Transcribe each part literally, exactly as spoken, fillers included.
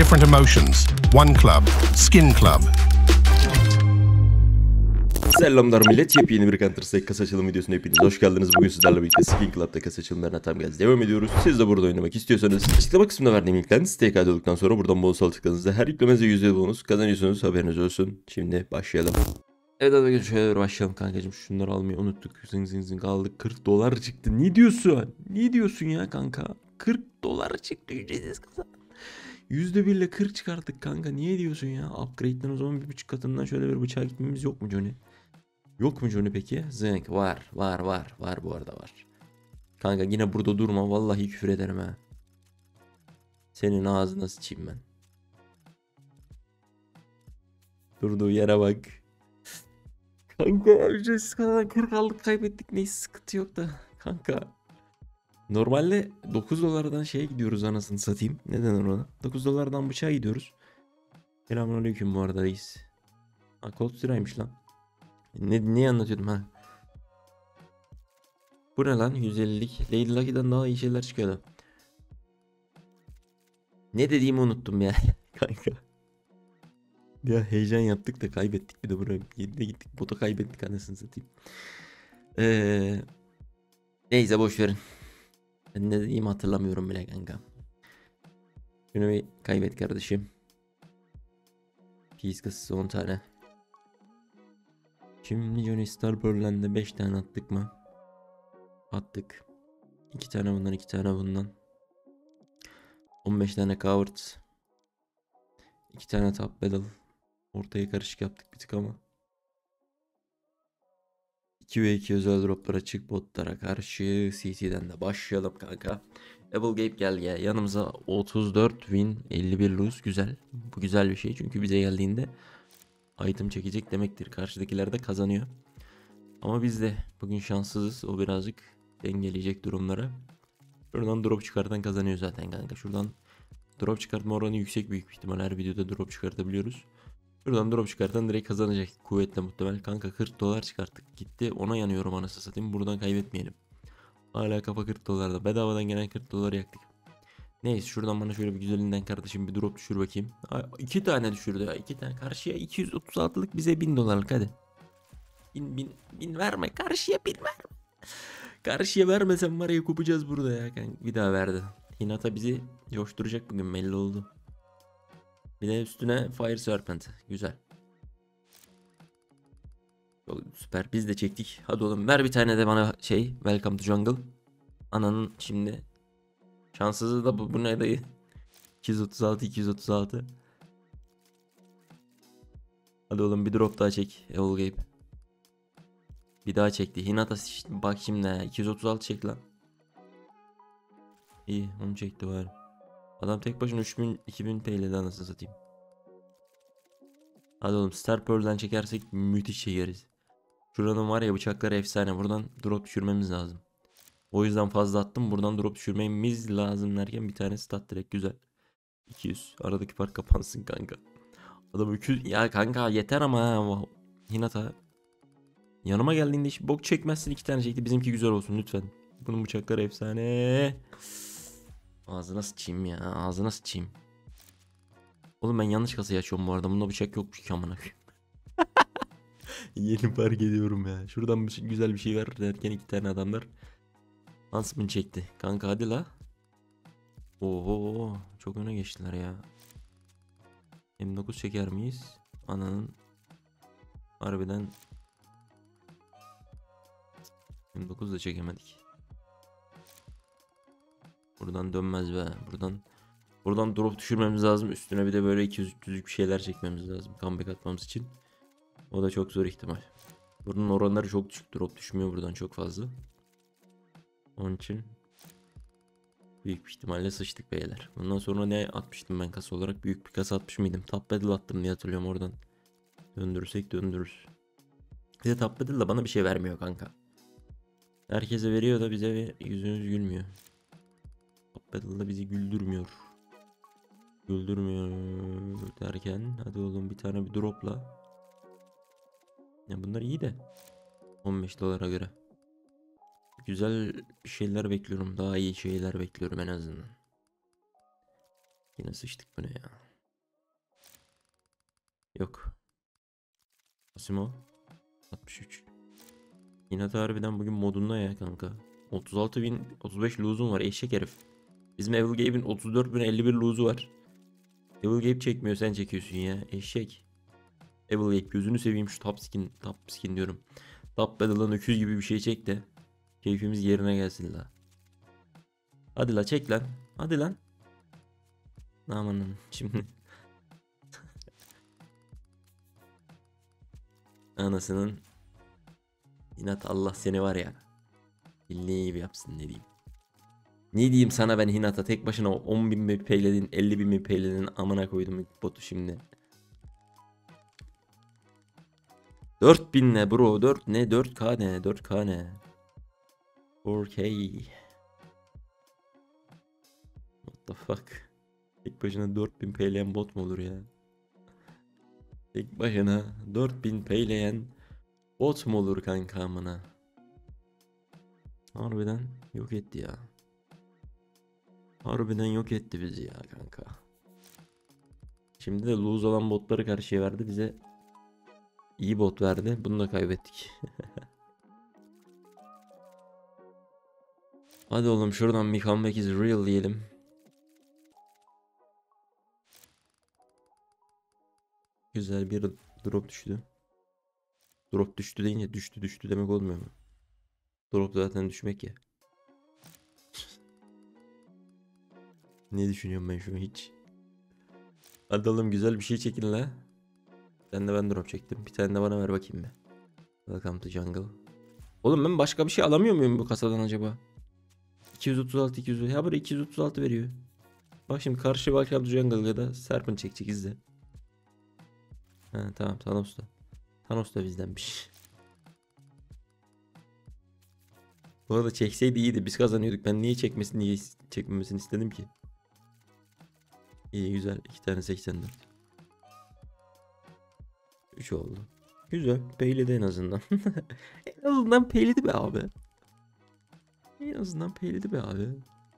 different emotions. One club, Skin Club. Selamlar millet, yepyeni bir Counter Strike kasa açılım videosuna hepiniz hoş geldiniz. Bugün sizlerle birlikte Skin Club'da kasa açılımlarına tam gaz devam ediyoruz. Siz de burada oynamak istiyorsanız açıklama kısmında verdiğim linkten siteye kaydolduktan sonra buradan bonus tıkladığınızda her yüklemenize yüzde bonus kazanıyorsunuz, haberiniz olsun. Şimdi başlayalım. Evet hadi şöyle başlayalım kankacığım, şunları almayı unuttuk. Zing zing zing aldık, kırk dolar çıktı. Ne diyorsun? Ne diyorsun ya kanka? kırk dolar çıktı ücretsiz kasa. yüzde bir ile kırk çıkarttık kanka, niye diyorsun ya? Upgrade'den o zaman bir buçuk katından şöyle bir bıçağa gitmemiz yok mu Johnny? Yok mu Johnny peki? Zınk var var var var bu arada var. Kanka yine burada durma, vallahi küfür ederim ha. Senin ağzına sıçayım ben. Durduğu yere bak. Kanka ücretsiz kadar kırk aldık, kaybettik, neyse sıkıntı yok da kanka. Normalde dokuz dolardan şeye gidiyoruz, anasını satayım. Neden ona? dokuz dolardan bıçağa gidiyoruz. Selamünaleyküm bu arada reis. Ha, Cold Strike'ymış lan. Ne, ne anlatıyordum ha? Bu ne lan? yüz ellilik. Lady Lucky'den daha iyi şeyler çıkıyordu. Ne dediğimi unuttum ya. Kanka. Ya heyecan yaptık da kaybettik bir de buraya. Yedide gittik, bota kaybettik, anasını satayım. Ee, neyse boş verin. Ben ne dediğimi hatırlamıyorum bile kanka. Şunu bir kaybet kardeşim. Peace kasası on tane. Şimdi Johnny Star Pearl'den beş tane attık mı? Attık. iki tane bundan, iki tane bundan. on beş tane Coward. iki tane Top Battle. Ortaya karışık yaptık bir tık ama. iki ve iki özel droplara, çık botlara karşı. C T'den de başlayalım kanka. Apple Gape gel ya. Yanımıza otuz dört win, elli bir lose. Güzel. Bu güzel bir şey çünkü bize geldiğinde item çekecek demektir. Karşıdakiler de kazanıyor. Ama biz de bugün şanssızız. O birazcık dengeleyecek durumları. Şuradan drop çıkartan kazanıyor zaten kanka. Şuradan drop çıkartma oranı yüksek, büyük ihtimal her videoda drop çıkartabiliyoruz. Şuradan drop çıkartan direkt kazanacak kuvvetle muhtemel. Kanka kırk dolar çıkarttık gitti, ona yanıyorum anasını satayım. Buradan kaybetmeyelim. Hala kafa kırk dolarda, bedavadan gelen kırk doları yaktık. Neyse şuradan bana şöyle bir güzelinden kardeşim bir drop düşür bakayım. Aa, iki tane düşürdü ya, iki tane. Karşıya iki yüz otuz altılık, bize bin dolarlık hadi. Bin bin bin verme karşıya, bin verme. Karşıya vermesem var ya, kopacağız burada ya kanka. Bir daha verdi. Hinata bizi coşturacak bugün, belli oldu. Bir de üstüne Fire Serpent. Güzel. Çok süper. Biz de çektik. Hadi oğlum ver bir tane de bana şey. Welcome to Jungle. Ananın şimdi. Şanssızı da bu. Bu ne dayı? iki yüz otuz altı iki yüz otuz altı. Hadi oğlum bir drop daha çek. Evil Gabe. Bir daha çekti. Hinata bak şimdi. iki yüz otuz altı çek lan. İyi onu çekti var. Adam tek başına üç bin iki bin P L'den anasını satayım. Hadi oğlum Star Pearl'den çekersek müthiş çekeriz. Şuranın var ya, bıçakları efsane. Buradan drop düşürmemiz lazım. O yüzden fazla attım. Buradan drop düşürmemiz lazım derken bir tane stat direkt güzel. iki yüz. Aradaki fark kapansın kanka. Adam iki yüz. Ya kanka yeter ama ha. Hinata. Yanıma geldiğinde hiç bok çekmezsin, iki tane çekti. Bizimki güzel olsun lütfen. Bunun bıçakları efsane. Ağzına sıçayım ya. Ağzına sıçayım. Oğlum ben yanlış kasayı açıyorum bu arada. Bunda bıçak yokmuş ki amına koyayım. Yeni fark ediyorum ya. Şuradan bir şey, güzel bir şey ver derken iki tane adamlar Huntsman çekti. Kanka hadi la. Oho çok öne geçtiler ya. M dokuz çeker miyiz? Ananın harbiden M dokuz da çekemedik. Buradan dönmez be. Buradan buradan drop düşürmemiz lazım. Üstüne bir de böyle iki yüz üç yüzlük bir şeyler çekmemiz lazım comeback atmamız için. O da çok zor ihtimal. Bunun oranları çok düşük. Drop düşmüyor buradan çok fazla. Onun için büyük bir ihtimalle sıçtık beyler. Bundan sonra ne atmıştım ben kasa olarak? Büyük bir kasa atmış mıydım? Top Battle attım diye hatırlıyorum oradan. Döndürürsek döndürürüz. Bir de Top Battle da bana bir şey vermiyor kanka. Herkese veriyor da bize yüzümüz gülmüyor. Top Battle da bizi güldürmüyor. Güldürmüyor derken hadi oğlum bir tane bir dropla. Ya bunlar iyi de on beş dolara göre. Güzel şeyler bekliyorum. Daha iyi şeyler bekliyorum en azından. Yine sıçtık bu ne ya. Yok. Asimo. altmış üç. Yine harbiden bugün modunda ya kanka. otuz altı bin otuz beş lose'um var eşek herif. Bizim Evil Gabe'in otuz dört bin elli bir lose'u var. Evil Gabe çekmiyor, sen çekiyorsun ya eşek. Evil Gabe gözünü seveyim, şu top skin, top skin diyorum. Top battle'dan öküz gibi bir şey çek de keyfimiz yerine gelsin la. Hadi la çek lan. Hadi lan. Amanın şimdi. Anasının. İnat, Allah seni var ya. Bildiği gibi yapsın, ne diyeyim. Ne diyeyim sana ben Hinata, tek başına on bin mi peyledin, elli bin mi peyledin, amına koydum botu şimdi. dört bin ne bro, dört ne, dört K ne, dört K ne. dört K. What the fuck. Tek başına dört bin peyleyen bot mu olur ya? Tek başına dört bin peyleyen bot mu olur kanka amına? Harbiden yok etti ya. Harbiden yok etti bizi ya kanka. Şimdi de lose olan botları karşıya verdi bize. İyi bot verdi. Bunu da kaybettik. Hadi oğlum şuradan bir comeback is real diyelim. Güzel bir drop düştü. Drop düştü deyince düştü düştü demek olmuyor mu? Drop zaten düşmek ya. Ne düşünüyorum ben şu an hiç. Hadi oğlum güzel bir şey çekin la. Sen de ben drop çektim. Bir tane de bana ver bakayım be. Welcome to jungle. Oğlum ben başka bir şey alamıyor muyum bu kasadan acaba? iki yüz otuz altı iki yüz. Ya buraya iki yüz otuz altı veriyor. Bak şimdi karşı Welcome to jungle ya da Serpent çekecek, izle. Ha tamam, Thanos da. Thanos da bizdenmiş. Bu arada çekseydi iyiydi, biz kazanıyorduk. Ben niye çekmesin, niye çekmemesini istedim ki. İyi güzel, iki tane seksen dört. üç oldu. Güzel, peyledi en azından. En azından peyledi be abi. En azından peyledi be abi.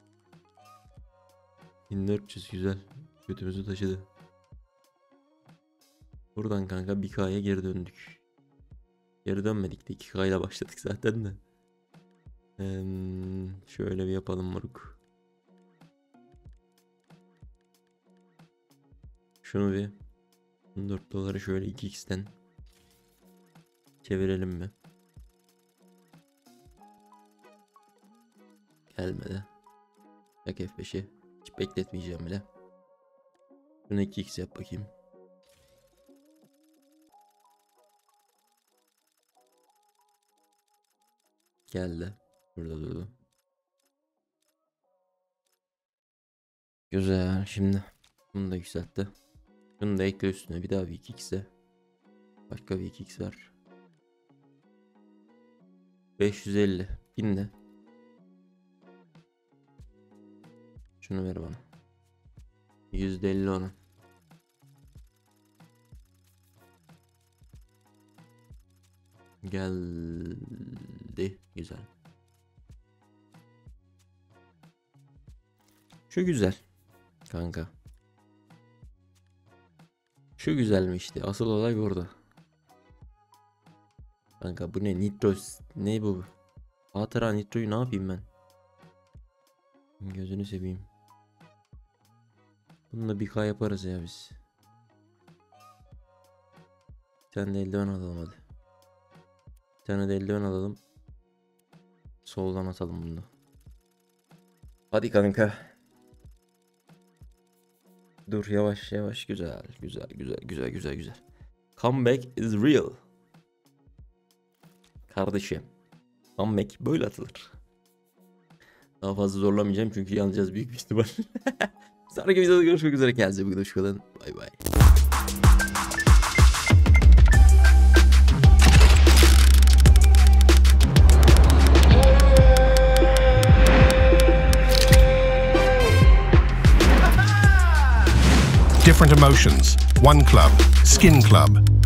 bin dört yüz güzel. Götümüzü taşıdı. Buradan kanka bir K'ya geri döndük. Geri dönmedik de iki K ile başladık zaten de. Ee, şöyle bir yapalım moruk. Şunu bir dört doları şöyle iki x'ten çevirelim mi? Gelmedi. Yak F beşi. Hiç bekletmeyeceğim bile. Şunu iki x yap bakayım. Geldi. Burada durdu. Güzel. Şimdi bunu da yükseltti. Bunu da ekle üstüne. Bir daha bir iki x'e. Başka bir iki x var. beş yüz elli. bin de. Şunu ver bana. yüzde elli ona. Geldi. Güzel. Şu güzel. Kanka. Şu güzel mi işte? Asıl olay burada. Kanka bu ne? Nitro. Ne bu? Hatıra Nitro'yu ne yapayım ben? Gözünü seveyim. Bununla bir K yaparız ya biz. Bir tane de eldiven alalım hadi. Bir tane de eldiven alalım. Soldan atalım bunu da. Hadi kanka. Dur yavaş yavaş, güzel güzel güzel güzel güzel güzel. Comeback is real. Kardeşim. Comeback böyle atılır. Daha fazla zorlamayacağım çünkü yanacağız büyük bir ihtimal. Sonraki videoda görüşmek üzere. Kendinize iyi bakın. Bay bay. Different emotions. One club. Skin Club.